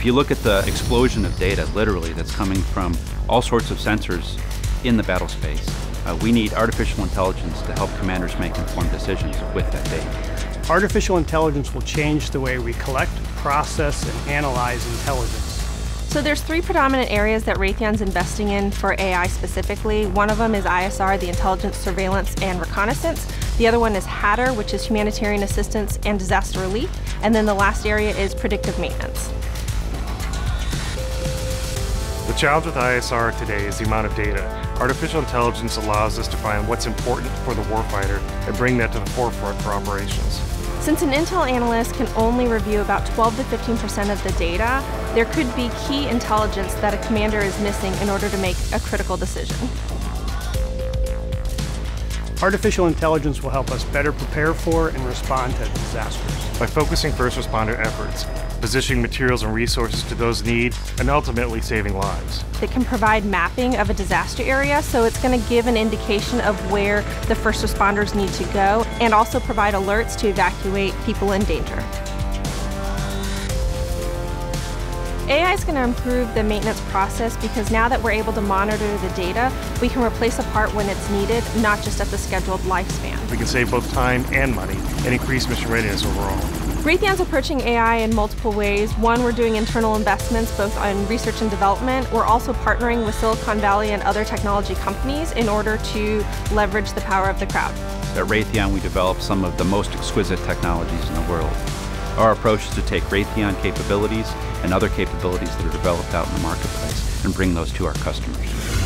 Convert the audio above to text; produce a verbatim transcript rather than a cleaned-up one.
If you look at the explosion of data, literally, that's coming from all sorts of sensors in the battle space, uh, we need artificial intelligence to help commanders make informed decisions with that data. Artificial intelligence will change the way we collect, process, and analyze intelligence. So there's three predominant areas that Raytheon's investing in for A I specifically. One of them is I S R, the Intelligence, Surveillance, and Reconnaissance. The other one is H A D R, which is Humanitarian Assistance and Disaster Relief. And then the last area is Predictive Maintenance. The challenge with I S R today is the amount of data. Artificial intelligence allows us to find what's important for the warfighter and bring that to the forefront for operations. Since an intel analyst can only review about twelve to fifteen percent of the data, there could be key intelligence that a commander is missing in order to make a critical decision. Artificial intelligence will help us better prepare for and respond to disasters. By focusing first responder efforts, positioning materials and resources to those in need, and ultimately saving lives. It can provide mapping of a disaster area, so it's going to give an indication of where the first responders need to go, and also provide alerts to evacuate people in danger. A I is going to improve the maintenance process because now that we're able to monitor the data, we can replace a part when it's needed, not just at the scheduled lifespan. We can save both time and money and increase mission readiness overall. Raytheon's approaching A I in multiple ways. One, we're doing internal investments both on research and development. We're also partnering with Silicon Valley and other technology companies in order to leverage the power of the crowd. At Raytheon, we develop some of the most exquisite technologies in the world. Our approach is to take Raytheon capabilities and other capabilities that are developed out in the marketplace and bring those to our customers.